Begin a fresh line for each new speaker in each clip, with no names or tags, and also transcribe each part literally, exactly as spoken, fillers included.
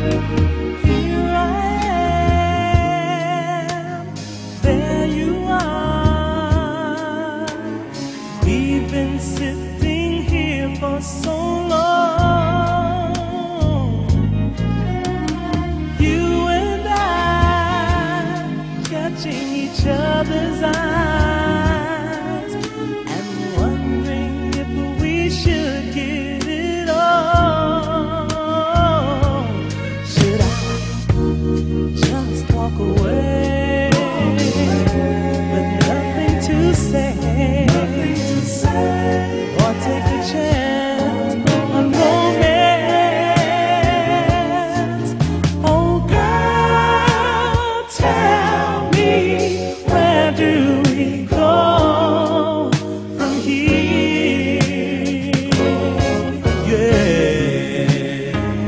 Here I am, there you are. We've been sitting here for so long. You and I catching each other's eyes and wondering if we should give it all. Should I just walk away with nothing to say, or take a chance on romance? Oh girl, tell me, where do we go from here? Yeah,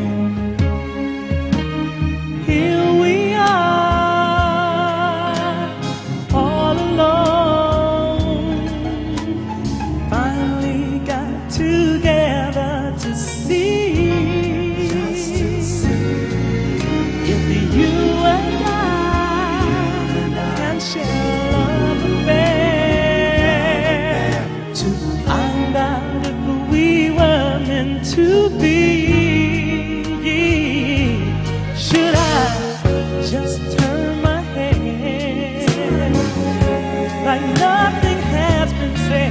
here we are, all alone. Finally got together to see if you and I can share love affair, to find out if we were meant to be. Should I just turn my head like nothing has been said,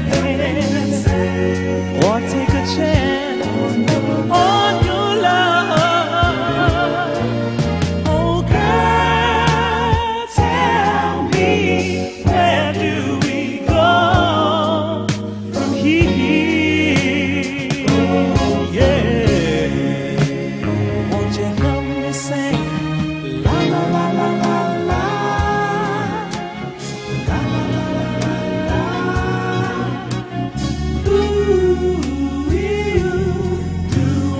or take a chance on your love? Oh girl, tell me, where do we go from here? Yeah, won't you help me sing la la la la la la, la la la la la la. Ooh, you do I.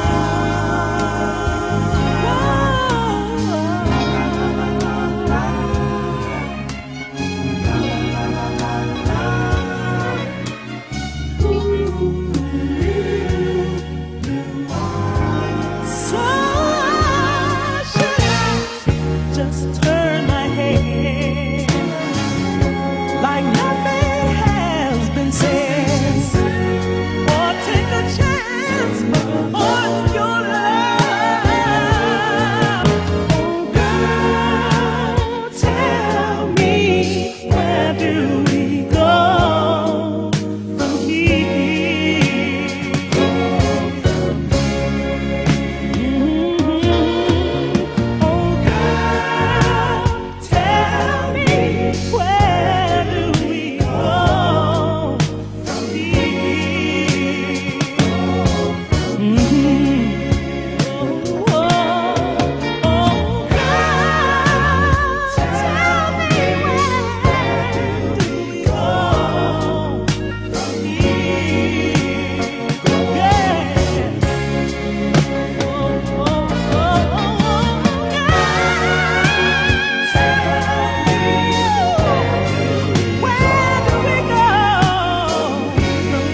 So should I just turn my head like nothing has been said, or take a chance on your love? Oh girl, tell me, where do we go from here? Mm-hmm. Oh girl, tell me, where do we go from here? Mm-hmm. Oh, oh girl, tell me, where do we go from here? Yeah. Oh, oh, oh, where do we go from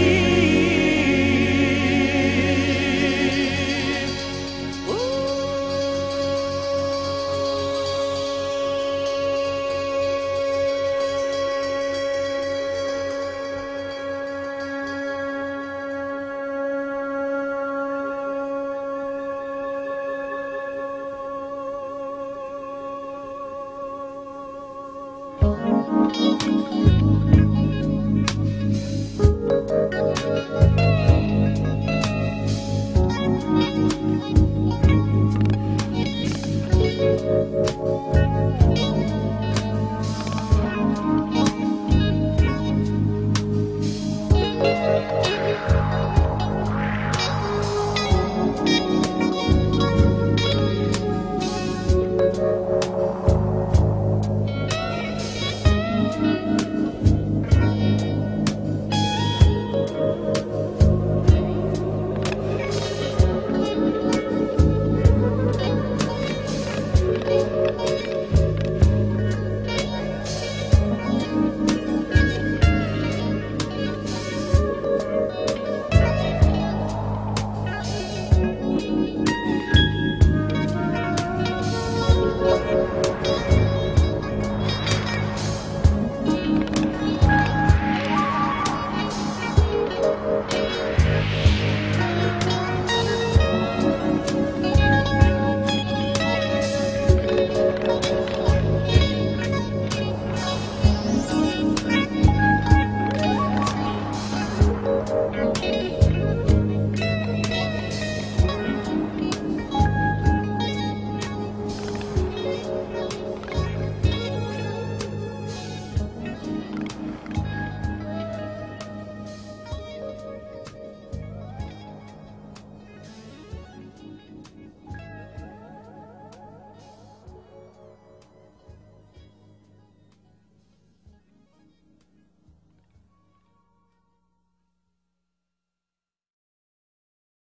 here? Ooh.